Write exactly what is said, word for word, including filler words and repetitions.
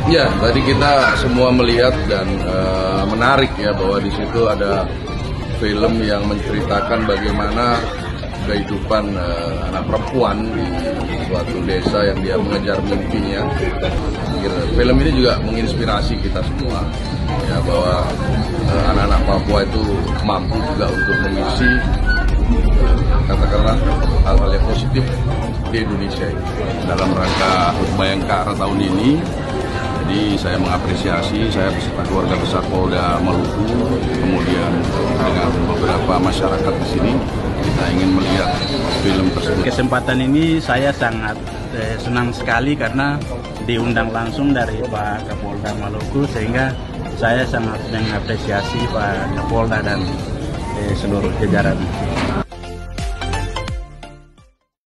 Ya, tadi kita semua melihat dan uh, menarik ya bahwa di situ ada film yang menceritakan bagaimana kehidupan uh, anak perempuan di suatu desa yang dia mengejar mimpinya. Film ini juga menginspirasi kita semua ya bahwa uh, anak-anak Papua itu mampu juga untuk mengisi uh, katakanlah hal-hal yang positif di Indonesia ini. Dalam rangka Hut Bayangkara tahun ini, jadi saya mengapresiasi, saya beserta keluarga besar Polda Maluku, kemudian dengan beberapa masyarakat di sini, kita ingin melihat film tersebut. Kesempatan ini saya sangat eh, senang sekali karena diundang langsung dari Pak Kapolda Maluku, sehingga saya sangat mengapresiasi Pak Kapolda dan eh, seluruh jajaran.